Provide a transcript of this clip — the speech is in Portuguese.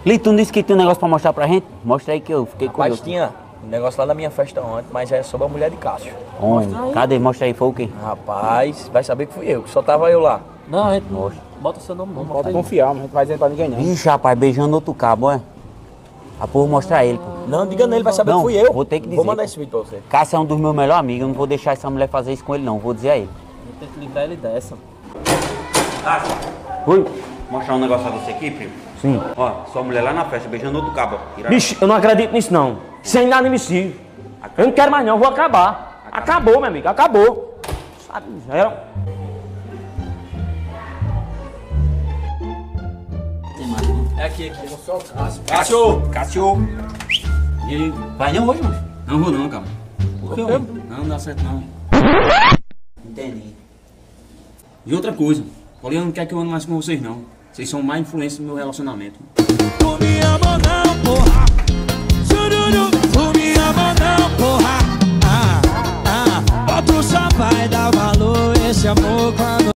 Lito, tu não disse que tem um negócio pra mostrar pra gente? Mostra aí que eu fiquei Rapaz, curioso. tinha um negócio lá na minha festa ontem, mas é sobre a mulher de Cássio. Cadê? Mostra aí, foi o quê? Rapaz, vai saber que fui eu, que só tava eu lá. Não, a gente não Mostra. bota seu nome não. Pode confiar, mas não vai dizer pra ninguém não. Ixi, rapaz, beijando outro cabo, é? A porra mostrar ele, pô. Não, diga nele, vai saber Não, que fui eu. vou ter que dizer, Vou mandar pô. esse vídeo pra você. Cássio é um dos meus melhores amigos, eu não vou deixar essa mulher fazer isso com ele não, vou dizer a ele. Vou ter que livrar ele dessa. Oi? Mostrar um negócio a você aqui, primo? Sim. Ó, sua mulher lá na festa, beijando outro cabo. Bicho, eu não acredito nisso não. Isso é inadmissível. Eu não quero mais não, vou acabar. Acabou, meu amigo, acabou. Sabe, zero. É aqui. Cássio! E aí, vai não hoje, mano? Não vou não, cara. Por quê, Não dá certo não. Entendi. E outra coisa, Poliana não quer que eu ande mais com vocês não. Vocês são má influência no meu relacionamento. Tu me ama não, porra. Chururu, tu me ama não, porra. Outro só vai dar valor esse amor quando